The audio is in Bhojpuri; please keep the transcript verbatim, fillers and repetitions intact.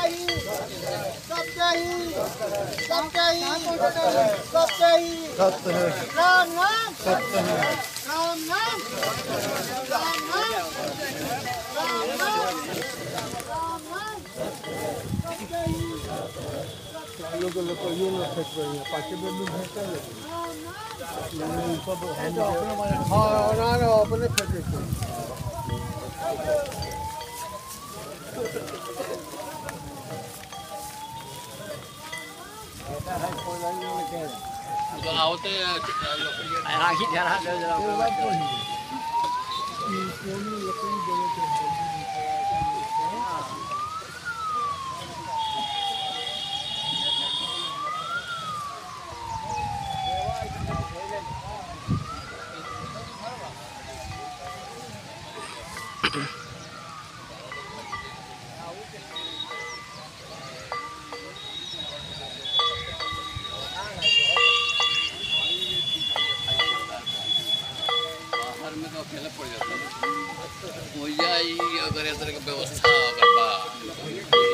ही सबके ही सबके ही सबके ही सत्य है राम नाम सत्य है राम नाम राम नाम राम नाम राम नाम सबके ही लोग लोग ये लोग फेंक रहे हैं पाँच में भी फेंक रहे हैं सब हाँ ना ना अपने फेंके थे तो आवते राखी जरा दे जरा में तो अकेला पड़ जाता है। कोई अगर इस तरह की व्यवस्था अगर बा